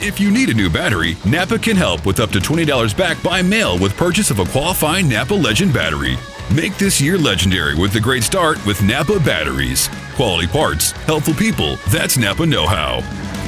If you need a new battery, NAPA can help with up to $20 back by mail with purchase of a qualifying NAPA Legend battery. Make this year legendary with the great start with NAPA batteries. Quality parts, helpful people, that's NAPA know-how.